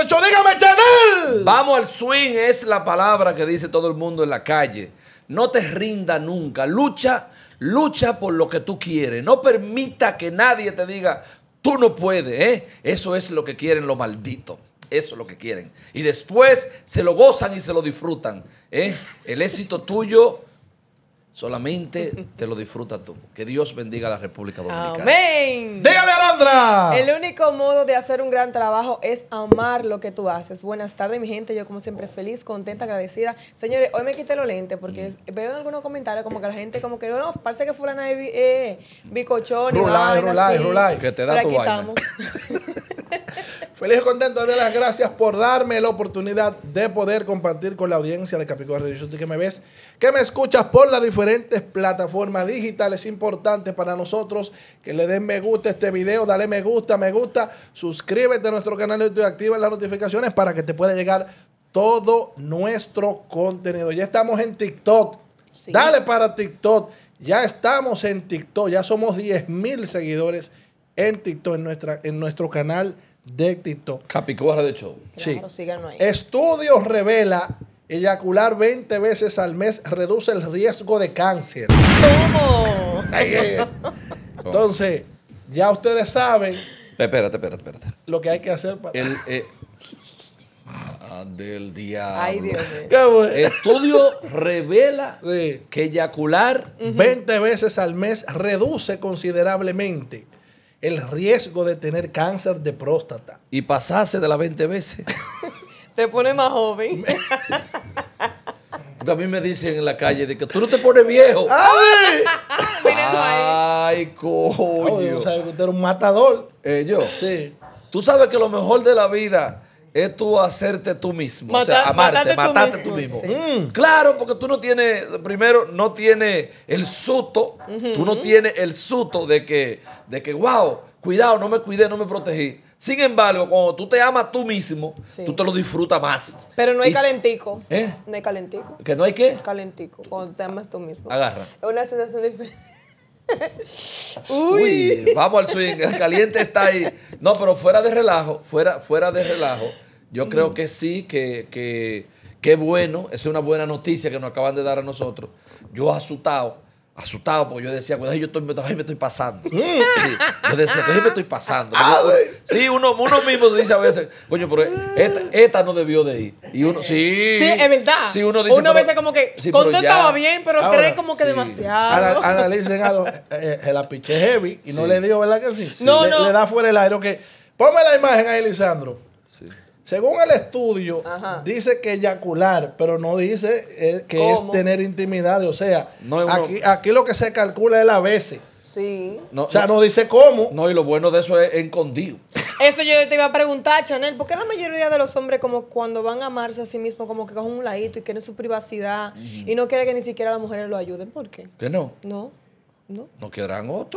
el show. Dígame, Chanel. Vamos al swing, es la palabra que dice todo el mundo en la calle. No te rinda nunca. Lucha por lo que tú quieres. No permita que nadie te diga, tú no puedes, ¿eh? Eso es lo que quieren los malditos. Eso es lo que quieren. Y después se lo gozan y se lo disfrutan, ¿eh? El éxito tuyo solamente te lo disfrutas tú. Que Dios bendiga a la República Dominicana. Amén. Dígame, Alondra. El único modo de hacer un gran trabajo es amar lo que tú haces. Buenas tardes, mi gente. Yo, como siempre, feliz, contenta, agradecida. Señores, hoy me quité los lentes porque veo en algunos comentarios como que la gente como que no, parece que fulana es bicochón. Rulay. Que te da tu vaina. Estamos. Feliz y contento de dar las gracias por darme la oportunidad de poder compartir con la audiencia de Capicúa Radio Show. Tú que me ves, que me escuchas por las diferentes plataformas digitales. Importantes para nosotros que le den me gusta a este video, dale me gusta, suscríbete a nuestro canal de YouTube y activa las notificaciones para que te pueda llegar todo nuestro contenido. Ya estamos en TikTok. Sí. Dale para TikTok. Ya estamos en TikTok. Ya somos 10,000 seguidores en TikTok, en nuestro canal de TikTok. Capicúa Radio Show. Claro, sí. síganlo ahí. Estudios revela eyacular 20 veces al mes reduce el riesgo de cáncer. ¿Cómo? Entonces, ya ustedes saben. Espérate. Lo que hay que hacer para. Del diablo. Ay, Dios mío. ¿Qué bueno? Estudio revela Sí. que eyacular 20 veces al mes reduce considerablemente el riesgo de tener cáncer de próstata. y pasarse de las 20 veces. Te pone más joven. Porque a mí me dicen en la calle de que tú no te pones viejo. Mírenlo ahí. Ay, coño. O sea, que usted era un matador. Yo. Sí. Tú sabes que lo mejor de la vida es tú hacerte tú mismo. O sea, amarte, matarte tú mismo. Sí. Claro, porque tú no tienes, primero, no tienes el susto. Tú no tienes el susto de que, wow, cuidado, no me cuidé, no me protegí. Sin embargo, cuando tú te amas tú mismo, Sí. tú te lo disfrutas más. Pero no hay Y- calentico. ¿Eh? No hay calentico. ¿Que no hay qué? Calentico. Cuando te amas tú mismo. Agarra. Es una sensación diferente. Uy, vamos al swing. El caliente está ahí. No, pero fuera de relajo, fuera de relajo, yo creo que sí, que bueno. Esa es una buena noticia que nos acaban de dar a nosotros. Yo asustado, porque yo decía, pues, me estoy pasando. Sí, yo decía, me estoy pasando. Sí, uno mismo se dice a veces, coño, pero esta no debió de ir. Y uno, sí. Sí, es verdad. Sí, uno dice, a veces como que sí, con pero todo ya. estaba bien, pero Ahora, cree como que sí. demasiado. Analicen algo. La piché heavy y no le dio, ¿verdad que sí? No, le, no. le da fuera el aire. Okay. Ponme la imagen ahí, Lisandro. Sí. Según el estudio, Ajá. dice que eyacular, pero no dice que ¿Cómo? es tener intimidad. O sea, No es uno- aquí lo que se calcula es la veces. Sí. O sea, no dice cómo. No, y lo bueno de eso es escondido. Eso yo te iba a preguntar, Chanel, ¿por qué la mayoría de los hombres como cuando van a amarse a sí mismos como que cogen un ladito y quieren su privacidad y no quieren que ni siquiera las mujeres lo ayuden? ¿Por qué? ¿Que no? No. ¿No querrán otro?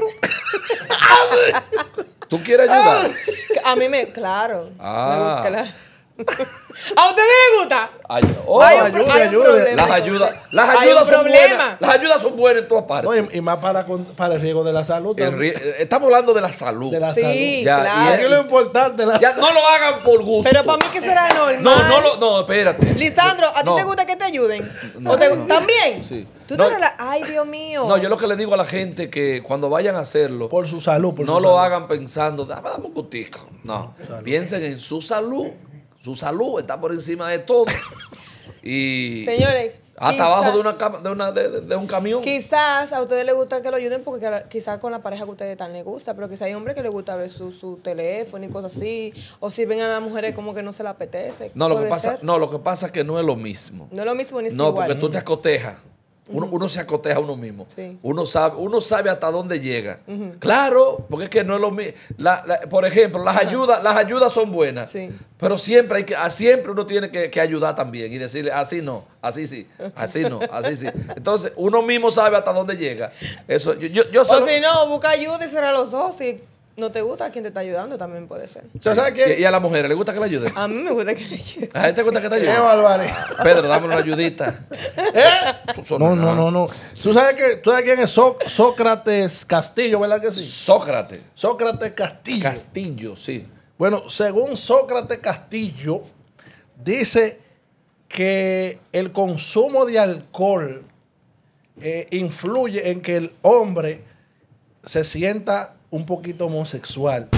¿Tú quieres ayudar? A mí claro. Ah. Me gusta, ¿a ustedes les gusta? Hay Hay un ayuda. problema. Las ayudas Hay un son problema. buenas. Las ayudas son buenas en todas partes. No, y más para el riesgo de la salud. Estamos hablando de la salud. De la Sí, salud. Ya, claro. Aquí lo importante es la Ya no lo hagan por gusto. Pero para mí que será normal. No, espérate. Lisandro, ¿a ti No. te gusta que te ayuden? No. ¿O ¿También? Sí. ¿Tú No. te Ay, Dios mío. No, yo lo que le digo a la gente que cuando vayan a hacerlo, por su salud. no lo hagan pensando, dame un gustico. No, piensen en su salud. Su salud está por encima de todo. Y Señores, hasta abajo de una cama, de un camión. quizás a ustedes les gusta que lo ayuden porque quizás con la pareja que ustedes están les gusta, pero quizás hay hombres que les gusta ver su teléfono y cosas así, o si ven a las mujeres como que no se les apetece. No, lo que Puede ser. pasa es que no es lo mismo. No es lo mismo ni es No, igual. porque tú te acotejas. Uno se acoteja a uno mismo. Sí. Uno sabe hasta dónde llega. Claro, porque es que no es lo mismo. Por ejemplo, las ayudas son buenas. Sí. Pero siempre siempre uno tiene que ayudar también y decirle, así no, así sí, así no, así sí. Entonces, uno mismo sabe hasta dónde llega. Eso, yo O solo- si no, busca ayuda y cerrar los ojos. Si no te gusta, quien te está ayudando también puede ser. ¿Usted sabe qué? y a las mujeres, ¿le gusta que le ayuden? A mí me gusta que me ayuden. ¿A gente te gusta que te ¡Qué ayuden? barbaridad! Pedro, dame una ayudita. Eso No, es no, nada. no, no. ¿Tú sabes quién es Sócrates Castillo, verdad que sí? Sócrates. Sócrates Castillo. Castillo, sí. Bueno, según Sócrates Castillo, dice que el consumo de alcohol influye en que el hombre se sienta un poquito homosexual.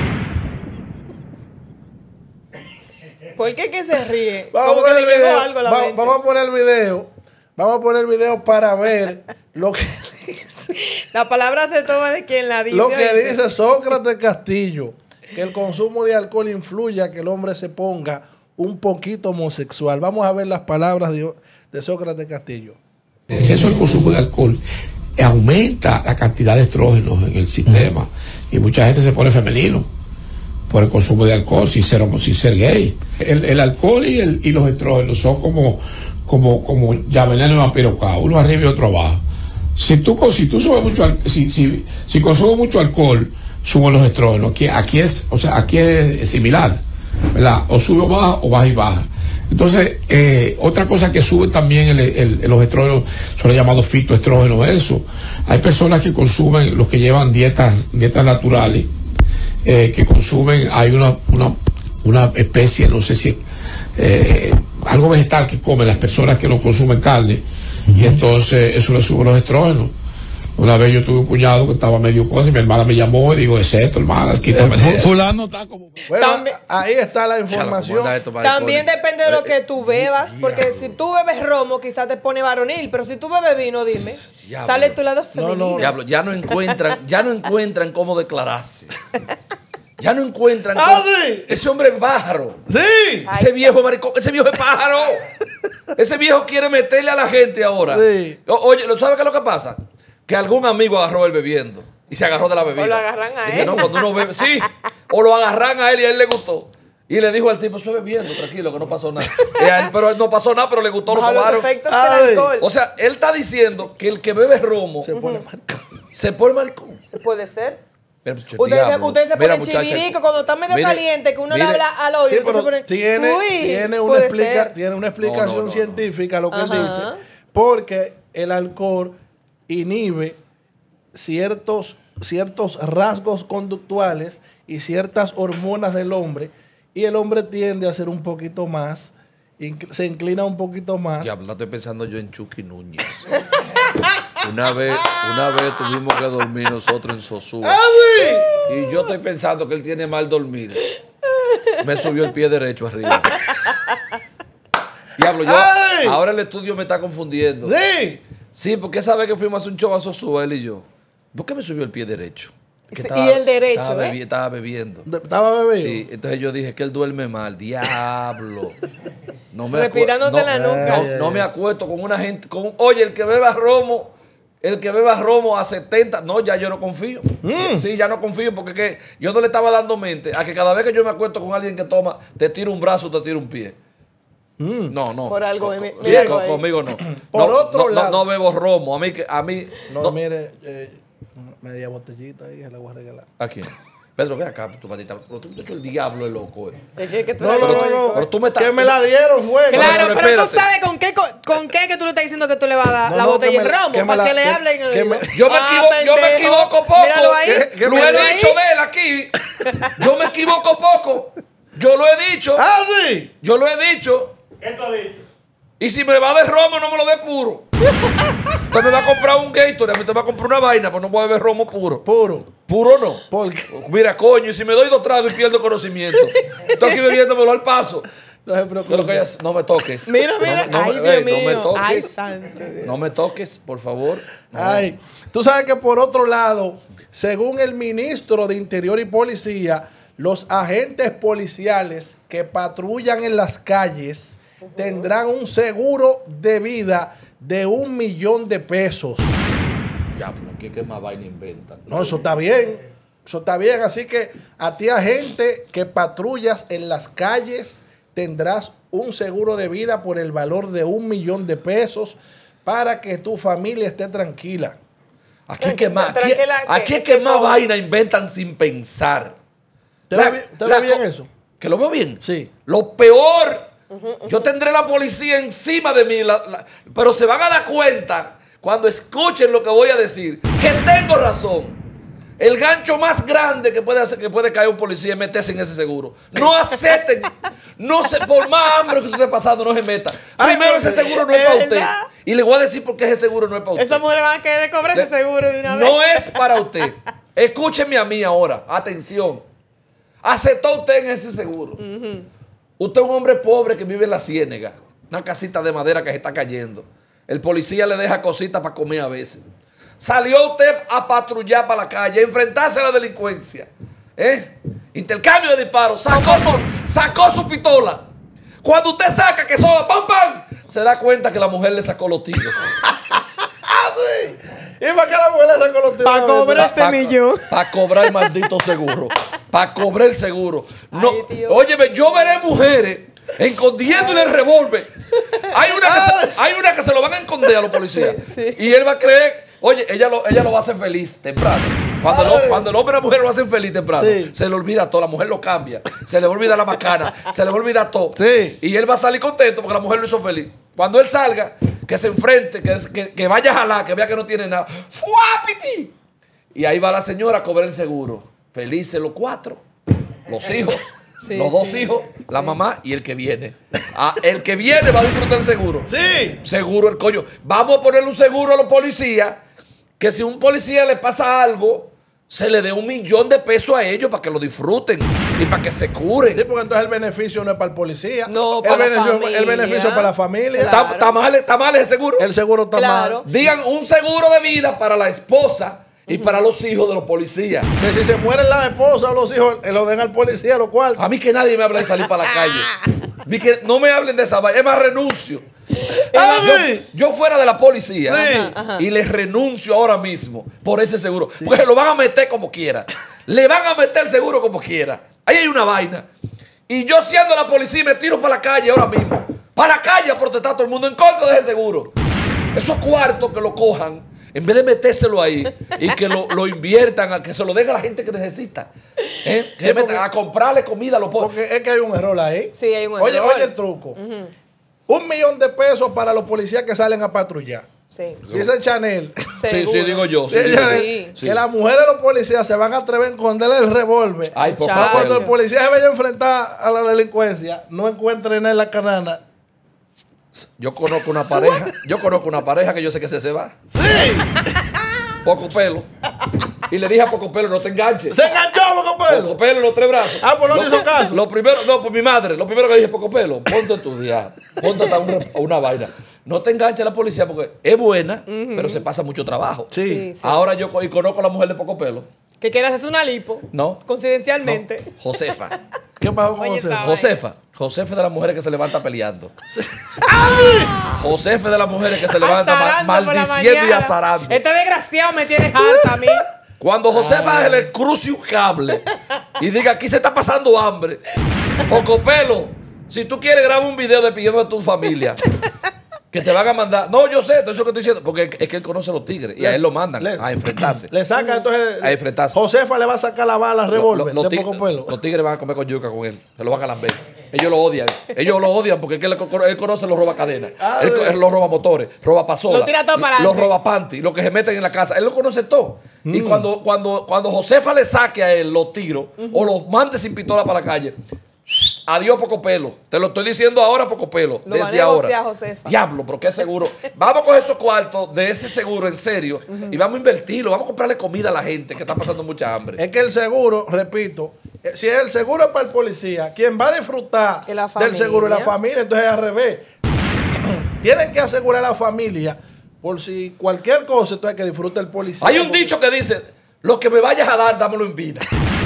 ¿Por qué que se ríe? Vamos Como a que poner le el llegó video. algo a la mente. Vamos a poner el video. Vamos a poner el video para ver lo que dice. La palabra se toma de quien la dice. Lo que ¿oíste? dice Sócrates Castillo, que el consumo de alcohol influye a que el hombre se ponga un poquito homosexual. Vamos a ver las palabras de Sócrates Castillo. El exceso del consumo de alcohol aumenta la cantidad de estrógenos en el sistema y mucha gente se pone femenino por el consumo de alcohol sin ser gay. El alcohol y los estrógenos son como ya veneno de vampiro, uno arriba y otro abajo. Si tú subes mucho, si consumes mucho alcohol, suben los estrógenos. Aquí es similar, ¿verdad? O sube o baja y baja. Entonces, otra cosa que sube también los estrógenos son los llamados fitoestrógenos. Eso. Hay personas que consumen, los que llevan dietas naturales, que consumen, hay una especie, no sé si algo vegetal que comen las personas que no consumen carne, y entonces eso le sube los estrógenos. Una vez yo tuve un cuñado que estaba medio cosa y mi hermana me llamó y digo, es esto, hermana, quítame de eso. Fulano está como... Bueno, También- ahí está la información. También depende de lo que tú bebas, porque si tú bebes romo, quizás te pone varonil, pero si tú bebes vino, dime, Diablo. sale tu lado femenino. no. Diablo, ya no encuentran cómo declararse. Ya no encuentran Ah, cómo... sí. Ese hombre es pájaro. Sí. Ese viejo maricón, ese viejo es pájaro. Ese viejo quiere meterle a la gente ahora. Sí. Oye, ¿sabes qué es lo que pasa? Que algún amigo agarró él bebiendo y se agarró de la bebida. O lo agarran a Y que él. no, cuando uno bebe, sí, o lo agarran a él y a él le gustó. Y le dijo al tipo, estoy bebiendo, tranquilo, que no pasó nada. Y a él, pero no pasó nada, pero le gustó, lo Bajo los sobaron. efectos Ay. del alcohol. O sea, él está diciendo que el que bebe romo Se pone marcado. se pone maricón. Se puede ser. Mira, muchacho, Ustedes diablo. se Mira, ponen muchacha, chivirico cuando está medio mire, caliente, que uno le mire. habla al oído. Sí, ustedes pero se ponen, tiene puede ser. tiene una explicación No. científica lo que él Ajá. dice. Porque el alcohol inhibe ciertos rasgos conductuales y ciertas hormonas del hombre, y el hombre tiende a ser un poquito más, se inclina un poquito más. Diablo, no estoy pensando yo en Chucky Núñez. Una vez tuvimos que dormir nosotros en Sosúa. Y yo estoy pensando que él tiene mal dormir. Me subió el pie derecho arriba. Diablo, ¡Ay! ahora el estudio me está confundiendo. Sí. Sí, porque esa vez que fuimos a hacer un show a Sosúa, él y yo. ¿Por qué me subió el pie derecho? Que Sí, y el derecho, estaba bebiendo. Estaba bebido. Sí, entonces yo dije que él duerme mal. Diablo. No Respirándote la nuca. No me acuesto con una gente. Oye, el que beba romo a 70. No, ya yo no confío. Sí, ya no confío porque que yo no le estaba dando mente a que cada vez que yo me acuesto con alguien que toma, te tira un brazo, te tira un pie. No. Por algo, Sí, mira algo ahí. conmigo no. Por No, otro lado. no bebo romo. A mí. No, mire, media botellita ahí, se la voy a regalar. ¿A quién? Pedro, ve acá, tu patita. Pero tú el diablo es loco. ¿De qué que tú No, eres no, alcohólico? no. Pero tú me estás- Que me la dieron, fue. Claro, No, pero tú espérate. sabes con qué que tú le estás diciendo que tú le vas a dar No, la no, botella que de me- romo que me para la- que le que- hablen. que me- Yo me equivoco poco. Míralo ahí. Que Lo me he lo dicho de él aquí. Yo me equivoco poco. Yo lo he dicho. Ah, sí. Yo lo he dicho. ¿Qué tú has dicho? Y si me va de romo, no me lo dé puro. Usted me va a comprar un Gatorade, a mí te va a comprar una vaina, pero no voy a beber romo puro. Puro. Puro no. ¿Por qué? Mira, coño, y si me doy 2 tragos y pierdo conocimiento. Estoy aquí bebiéndomelo al paso. No se Yo lo que preocupe. no me toques. Mira, No, mira. no, Ay, no Dios me mío. toques. Ay, santo Dios. No me toques, por favor. No. Ay, tú sabes que por otro lado, según el ministro de Interior y Policía, los agentes policiales que patrullan en las calles tendrán un seguro de vida de $1.000.000. Diablo, ¿qué más vaina inventan? No, eso está bien. Eso está bien. Así que a ti, agente que patrullas en las calles, tendrás un seguro de vida por el valor de $1.000.000 para que tu familia esté tranquila. Aquí es que más, aquí, Tranquila, aquí es que que más todo. vaina inventan sin pensar. ¿Te La- ve bien eso? ¿Que lo veo bien? Sí. Lo peor, yo tendré la policía encima de mí, pero se van a dar cuenta cuando escuchen lo que voy a decir, que tengo razón. El gancho más grande que puede hacer, que puede caer un policía es meterse en ese seguro. No acepten. No se, por más hambre que usted esté pasando, no se meta. Primero, ese seguro no es para usted. ¿Verdad? Y le voy a decir por qué ese seguro no es para usted. Esas mujeres van a querer cobrar ese seguro de una vez. No es para usted. Escúcheme a mí ahora. Atención. ¿Aceptó usted en ese seguro? Usted es un hombre pobre que vive en la ciénega. Una casita de madera que se está cayendo. El policía le deja cositas para comer a veces. Salió usted a patrullar para la calle, a enfrentarse a la delincuencia. Intercambio de disparos. Sacó su pistola. Cuando usted saca que soba, ¡pam, pam! Se da cuenta que la mujer le sacó los tiros. Sí. ¿Y para qué la mujer le sacó los tiros? Para cobrar ese millón. Para cobrar el maldito seguro. Para cobrar el seguro. No, Ay, Dios. óyeme, yo veré mujeres escondiéndole el revólver. Hay una que se lo van a esconder a los policías. Sí. Y él va a creer, oye, ella lo va a hacer feliz temprano. Cuando el hombre y la mujer lo hacen feliz temprano, Sí. se le olvida todo. La mujer lo cambia. Se le olvida la macana. Se le olvida todo. Sí. Y él va a salir contento porque la mujer lo hizo feliz. Cuando él salga, que se enfrente, que vaya a jalar, que vea que no tiene nada. ¡Fuapiti! Y ahí va la señora a cobrar el seguro. Felices los 4. Los hijos. Sí, los 2 sí. hijos, la mamá y el que viene. El que viene va a disfrutar el seguro. Sí. Seguro el coño. Vamos a ponerle un seguro a los policías, que si un policía le pasa algo, se le dé $1 millón de pesos a ellos para que lo disfruten y para que se curen. Sí, porque entonces el beneficio no es para el policía. No, el para la beneficio, familia. el beneficio es para la familia. Claro. ¿Está mal ese seguro? El seguro está Claro. mal. Digan un seguro de vida para la esposa y para los hijos de los policías. Que si se mueren la esposa o los hijos, lo den al policía los cuartos. A mí que nadie me hable de salir para la calle. Que no me hablen de esa vaina. Es más, renuncio. Yo fuera de la policía Sí. y les renuncio ahora mismo por ese seguro. Porque lo van a meter como quiera. Le van a meter el seguro como quiera. Ahí hay una vaina. Y yo siendo la policía me tiro para la calle ahora mismo. Para la calle a protestar a todo el mundo en contra de ese seguro. Esos cuartos que lo cojan, en vez de metérselo ahí y que lo inviertan, a que se lo den a la gente que necesita. Que se metan a comprarle comida a los pobres. Porque es que hay un error ahí. Sí, hay un error. Oye el truco. $1 millón de pesos para los policías que salen a patrullar. Sí. Dice Chanel. Seguro. Sí, digo yo. Dice Sí, digo yo. Chanel Sí. que las mujeres de los policías se van a atrever a esconderle el revólver. Ay, por Muchacho. Pero cuando el favor. policía se vaya a enfrentar a la delincuencia, no encuentren en la canana. Yo conozco una pareja que yo sé que se va. Sí. Poco pelo. Y le dije a Poco Pelo, no te enganches. Se enganchó, Poco Poco Pelo. Pelo, los 3 brazos. Ah, pues no le hizo caso. Lo primero, no, por mi madre. Lo primero que dije, Poco Pelo, ponte a estudiar. Ponte hasta una vaina. No te enganches a la policía porque es buena, pero se pasa mucho trabajo. Sí. Sí. Ahora yo conozco a la mujer de Poco Pelo. Que quieras hacer una lipo. No. Confidencialmente. No, Josefa. ¿Qué pasó con Oye, José? estaba- Josefa es de las mujeres que se levanta peleando. Josefa es de las mujeres que se levanta Azarando por la maldiciendo y mañana. azarando. Este desgraciado me tiene harta a mí. Cuando Josefa se le cruce un cable y diga, aquí se está pasando hambre. Poco Pelo, si tú quieres graba un video despidiendo de tu familia. Que te van a mandar. No, yo sé, eso es lo que estoy diciendo. Porque es que él conoce a los tigres. Y a él lo mandan a enfrentarse. Le saca entonces. A enfrentarse. Josefa le va a sacar la bala al revólver Los de tigres, Poco Pelo. los tigres van a comer con yuca con él. Se lo van a lamber. Ellos lo odian. Ellos lo odian porque es que él conoce los roba cadenas. Ah, Él los roba motores, roba pasolas. Lo tira todo para Los adelante. roba panty, los que se meten en la casa. Él lo conoce todo. Y cuando Josefa le saque a él los tiros o los mande sin pistola para la calle. Adiós, Poco Pelo. Te lo estoy diciendo ahora, Poco Pelo. Lo va a desde ahora. negociar, Josefa. Diablo, pero qué seguro. Vamos a coger esos cuartos de ese seguro en serio y vamos a invertirlo. Vamos a comprarle comida a la gente que está pasando mucha hambre. Es que el seguro, repito, si el seguro es para el policía, quien va a disfrutar Y la del seguro es la familia. familia, entonces es al revés. Tienen que asegurar a la familia por si cualquier cosa, entonces que disfrute el policía. Hay un dicho que dice, lo que me vayas a dar, dámelo en vida.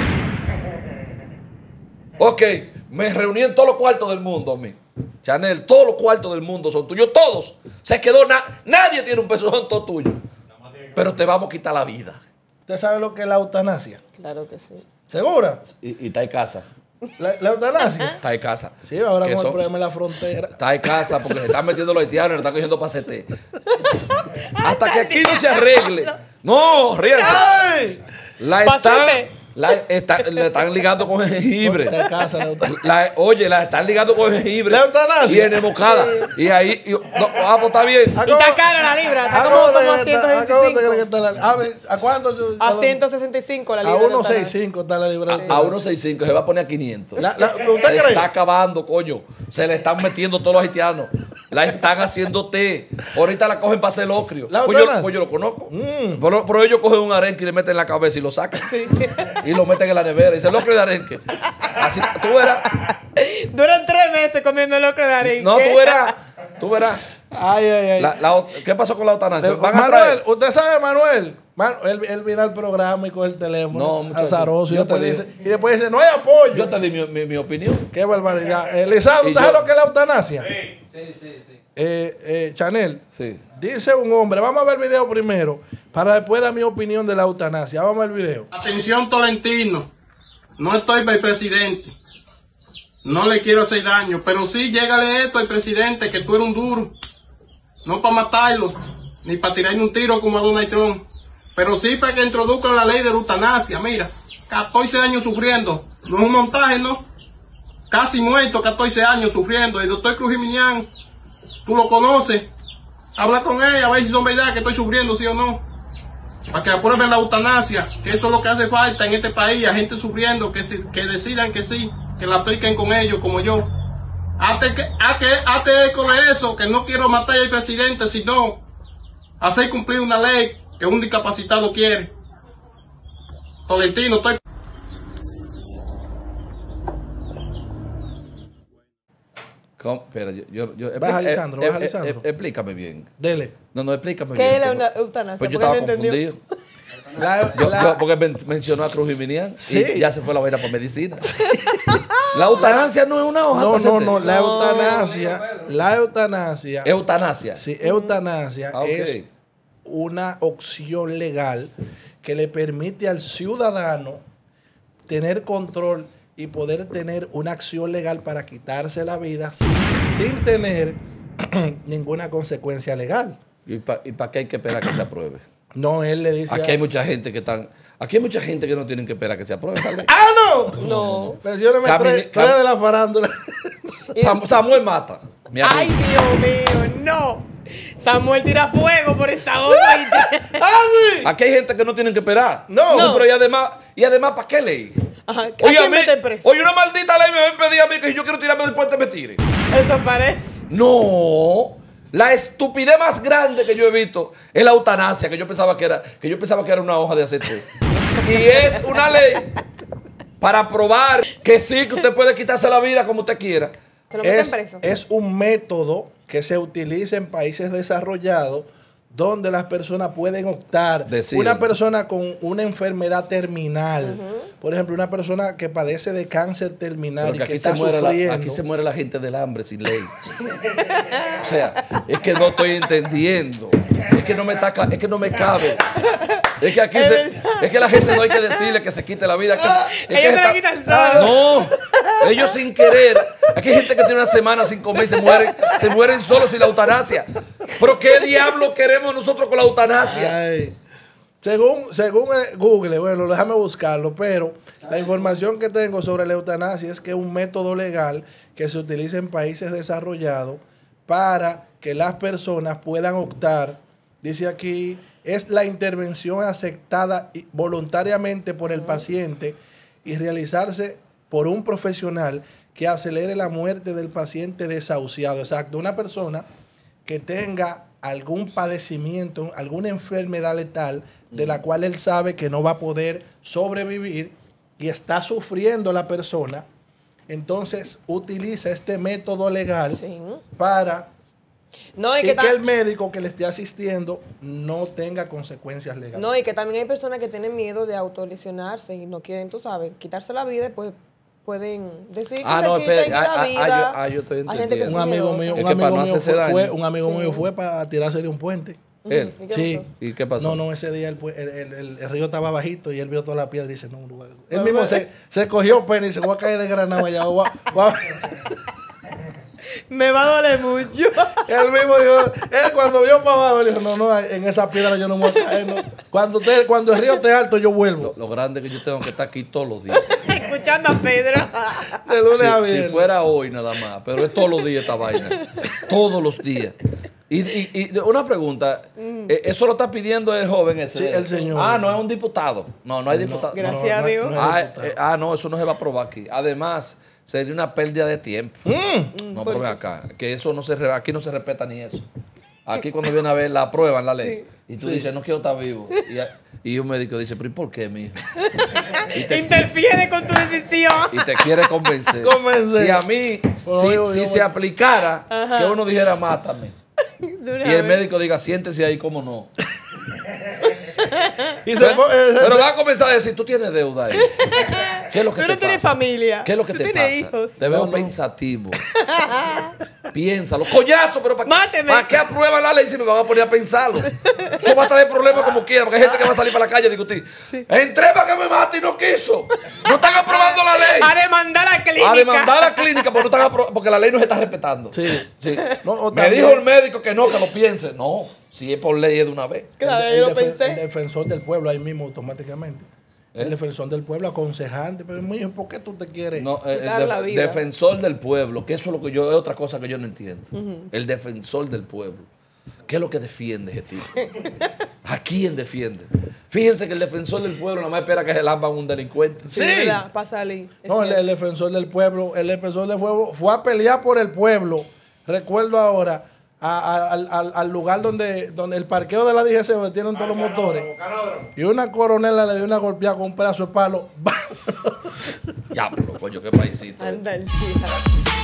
Ok, me reuní en todos los cuartos del mundo a mí. Chanel, todos los cuartos del mundo son tuyos, todos. Se quedó, nadie tiene un peso, son todos tuyos. Pero te vamos a quitar la vida. ¿Usted sabe lo que es la eutanasia? Claro que sí. ¿Segura? Y está en casa, La eutanasia. está en casa. Sí, ahora Que con el son- problema de la frontera. Está en casa porque se están metiendo los haitianos y le están cogiendo pasete. Hasta que aquí no se arregle. No, ríanse. ¡Ay! La están, Pasete. le están ligando con jengibre. Te casa, la eutanasia. Oye, la están ligando con jengibre. ¿La eutanasia? Y en embocada. Y ahí, pues está bien. Y está cara la libra, está como a 165. ¿A cuánto? A 165 la A libra. 165 está la libra. A 1.65 se va a poner a 500. ¿Usted Se cree? está acabando, coño. Se le están metiendo todos los haitianos. La están haciendo té. Ahorita la cogen para hacer locrio. ¿La Pues eutanasia? yo lo conozco. Pero ellos cogen un arenque y le meten en la cabeza y lo sacan. Y lo meten en la nevera. Y dice locrio de arenque. Así, tú verás. Duran 3 meses comiendo locro de arenque. No, tú verás. Ay. ¿Qué pasó con la eutanasia? ¿Van a Manuel, traer? ¿usted sabe, Manuel? Él viene al programa y coge el teléfono. No, muchacho, azaroso. Y yo te después dice, no hay apoyo. Yo te di mi opinión. Qué barbaridad. Lisandro, Y ¿usted sabe yo- lo que es la eutanasia? Sí. Chanel, Sí. dice un hombre, vamos a ver el video primero, para después dar mi opinión de la eutanasia. Vamos a ver el video. Atención, Tolentino. No estoy para el presidente. No le quiero hacer daño. Pero sí, llégale esto al presidente, que tú eres un duro. No para matarlo, ni para tirarle un tiro como a Donald Trump. Pero sí para que introduzcan la ley de eutanasia. Mira, 14 años sufriendo. No es un montaje, ¿no? Casi muerto, 14 años sufriendo. El doctor Cruz Jiminián, tú lo conoces. Habla con él a ver si son verdad que estoy sufriendo, sí o no. Para que aprueben la eutanasia, que eso es lo que hace falta en este país, a gente sufriendo, que decidan que sí, que la apliquen con ellos, como yo. Hazte eco de eso, que no quiero matar al presidente, sino hacer cumplir una ley que un discapacitado quiere. Tolentino, estoy... Espera, Baja, Lisandro, baja, Lisandro. Explícame bien. Dele. No, explícame ¿Qué bien. es la ¿Cómo? eutanasia? Pues yo Porque estaba no entendió. confundido. Porque mencionó a Cruz Jiminián Sí. y ya se fue la vaina para medicina. La eutanasia no es una hoja. No, la eutanasia. Eutanasia. Sí, eutanasia Ah, ok. es una opción legal que le permite al ciudadano tener control y poder tener una acción legal para quitarse la vida sin tener ninguna consecuencia legal. ¿Y para qué hay que esperar que se apruebe? No, él le dice... Aquí hay mucha gente que están... Aquí hay mucha gente que no tienen que esperar que se apruebe. ¿Vale? ¡Ah, no! No. Mencióneme tres de la farándula. Samuel Mata. Mi amigo. Ay, Dios mío, no. Samuel tira fuego por esta hoja. ¡Ah, sí! Aquí hay gente que no tienen que esperar. No. Pero y además, ¿para qué ley? Ajá. ¿A Oye, quién mete preso? oye, una maldita ley me va a impedir a mí que si yo quiero tirarme del puente me tire. Eso parece. No. La estupidez más grande que yo he visto es la eutanasia, que yo pensaba que era una hoja de aceite. Y es una ley para probar que sí, que usted puede quitarse la vida como usted quiera. Se lo meten preso. Es un método que se utiliza en países desarrollados donde las personas pueden optar. Deciden. Una persona con una enfermedad terminal, por ejemplo, una persona que padece de cáncer terminal Pero y que está sufriendo. aquí se muere la gente del hambre sin ley. O sea, es que no estoy entendiendo. Es que no me cabe. Es que aquí es que la gente no hay que decirle que se quite la vida. Ellos se la quitan solos. No, ellos sin querer. Aquí hay gente que tiene una semana sin comer y se mueren solos sin la eutanasia. Pero ¿qué diablo queremos nosotros con la eutanasia? Ay. Según Google, bueno, déjame buscarlo, pero la información que tengo sobre la eutanasia es que es un método legal que se utiliza en países desarrollados para que las personas puedan optar. Dice aquí, es la intervención aceptada voluntariamente por el paciente y realizarse por un profesional que acelere la muerte del paciente desahuciado. Exacto, una persona que tenga algún padecimiento, alguna enfermedad letal de la cual él sabe que no va a poder sobrevivir y está sufriendo la persona, entonces utiliza este método legal Sí. para No, y que que el médico que le esté asistiendo no tenga consecuencias legales. No, y que también hay personas que tienen miedo de autolesionarse y no quieren, tú sabes, quitarse la vida y pues pueden decir que No, se quiten espera. la vida. Yo estoy Hay gente que entendiendo. Un amigo miedosa. mío, Es que para no hacerse daño. un amigo mío fue para tirarse de un puente. Él. ¿Y qué Sí. pasó? ¿Y qué pasó? No, ese día el río estaba bajito y él vio toda la piedra y dice, no, él mismo se cogió pena y se va a caer de granado allá. Me va a doler mucho. Él mismo dijo, él cuando vio para abajo, él dijo, no, en esa piedra yo no me voy a caer, no. Cuando el río esté alto, yo vuelvo. Lo grande es que yo tengo que estar aquí todos los días. Escuchando a Pedro. De lunes a Si viernes. fuera hoy nada más, pero es todos los días esta vaina. Todos los días. Y una pregunta, ¿eso lo está pidiendo el joven ese? Sí, el señor. Ah, no es un diputado. No hay diputado. Gracias a Dios. No, eso no se va a aprobar aquí. Además, sería una pérdida de tiempo. No, pero ven acá, que eso no se aquí no se respeta ni eso. Aquí cuando viene a ver la aprueban la ley. Y tú dices, no quiero estar vivo. Y un médico dice, pero ¿y por qué, mijo? Interfiere con tu decisión. Y te quiere convencer. Convencer. Si a mí, si se aplicara, que uno dijera, mátame. Y el médico diga, siéntese ahí, cómo no. Pero va a comenzar a decir, tú tienes deuda ahí. ¿Qué es lo que Tú te no tienes pasa? familia. ¿Qué es lo que Tú te tienes pasa? hijos. Te veo pensativo. Piénsalo. Coñazo, pero Máteme. ¿para qué aprueban la ley si me van a poner a pensarlo? Eso va a traer problemas como quiera, porque hay gente que va a salir para la calle a discutir. Entré para que me mate y no quiso. No están aprobando la ley. A demandar a la clínica. A demandar a la clínica porque la ley no se está respetando. Sí. Sí. No, Me dijo el médico que no, que lo piense. No, si es por ley es de una vez. Claro, el yo lo el pensé. defensor del pueblo ahí mismo automáticamente. El defensor del pueblo aconsejante. Pero mijo, ¿por qué tú te quieres? No, Quitar la vida. defensor del pueblo, que eso es lo que es otra cosa que yo no entiendo. El defensor del pueblo. ¿Qué es lo que defiende ese tipo? ¿A quién defiende? Fíjense que el defensor del pueblo nada más espera que se lampan un delincuente. Sí, ¿verdad? Para salir. Es No, el cierto. defensor del pueblo, fue a pelear por el pueblo. Recuerdo ahora al lugar donde el parqueo de la DGC, donde tienen todos los motores. Y una coronela le dio una golpeada con un pedazo de palo. Diablo, coño, qué paisito. Anda el día.